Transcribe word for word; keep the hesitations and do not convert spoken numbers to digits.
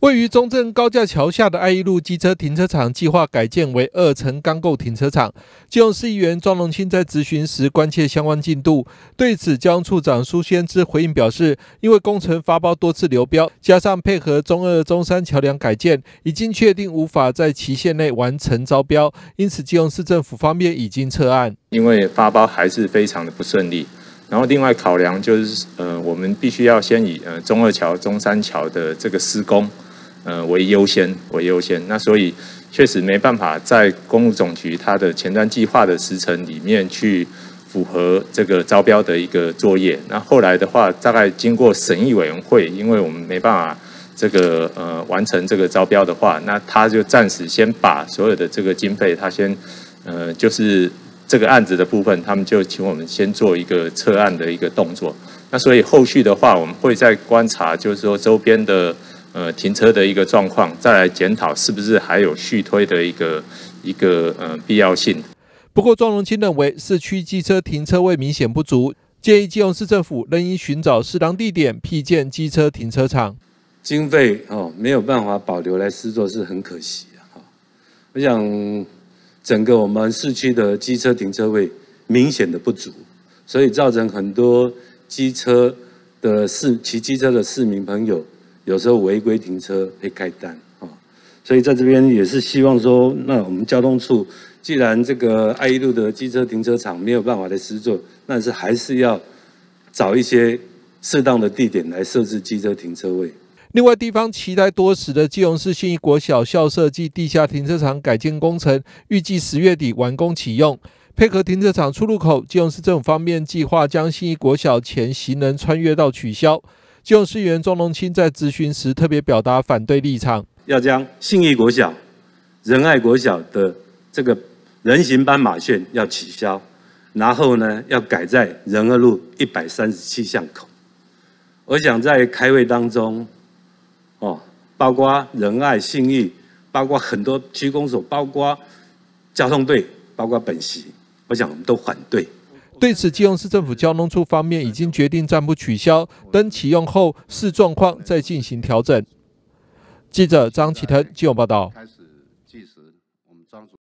位于中正高架桥下的爱一路机车停车场计划改建为二层钢构停车场。基隆市议员庄荣清在质询时关切相关进度，对此交通处长苏先之回应表示，因为工程发包多次流标，加上配合中二、中三桥梁改建，已经确定无法在期限内完成招标，因此基隆市政府方面已经撤案。 因为发包还是非常的不顺利。 然后另外考量就是，呃，我们必须要先以呃中二桥、中山桥的这个施工，呃为优先为优先。那所以确实没办法在公路总局它的前瞻计划的时程里面去符合这个招标的一个作业。那后来的话，大概经过审议委员会，因为我们没办法这个呃完成这个招标的话，那他就暂时先把所有的这个经费，他先呃就是。 这个案子的部分，他们就请我们先做一个撤案的一个动作。那所以后续的话，我们会再观察，就是说周边的呃停车的一个状况，再来检讨是不是还有续推的一个一个呃必要性。 不过，庄荣清认为市区机车停车位明显不足，建议基隆市政府仍应寻找适当地点辟建机车停车场。 经费哦没有办法保留来施作是很可惜啊。我想。 整个我们市区的机车停车位明显的不足，所以造成很多机车的市骑机车的市民朋友有时候违规停车会开单啊。所以在这边也是希望说，那我们交通处既然这个爱一路的机车停车场没有办法来施作，那是还是要找一些适当的地点来设置机车停车位。 另外，地方期待多时的基隆市信义国小校舍暨地下停车场改建工程，预计十月底完工启用。配合停车场出入口，基隆市政府方面计划将信义国小前行人穿越道取消。基隆市议员庄荣清在质询时特别表达反对立场， 要将信义国小、仁爱国小的这个人行斑马线要取消，然后呢，要改在仁爱路一百三十七巷口。我想在开会当中。 哦，包括仁爱、信义，包括很多区公所，包括交通队，包括本席，我想我们都反对。 对此，基隆市政府交通处方面已经决定暂不取消，等启用后视状况再进行调整。记者张启腾基隆报道。